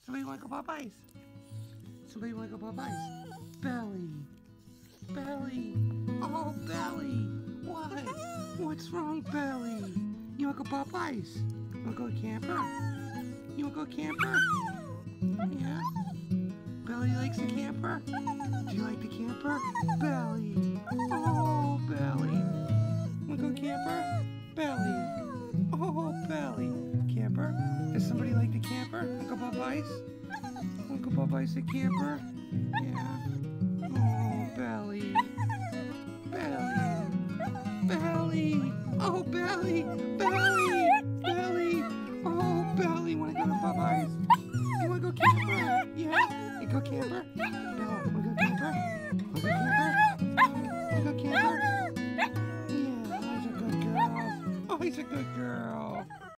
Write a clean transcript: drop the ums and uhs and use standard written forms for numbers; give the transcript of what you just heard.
Somebody want to go pop ice? Somebody want to go pop ice? Belly. Belly. Oh, Belly. What? What's wrong, Belly? You want to go pop ice? You want to go camper? You want to go camper? Yeah? Belly likes the camper? Do you like the camper? Belly. Oh, Belly. Want to go camper? Belly. Oh, Belly. Camper? Does somebody like the camper? Want to go pop ice? Want to go pop ice at camper? Yeah. Oh, Belly. Belly. Belly. Oh, Belly. Belly. Belly.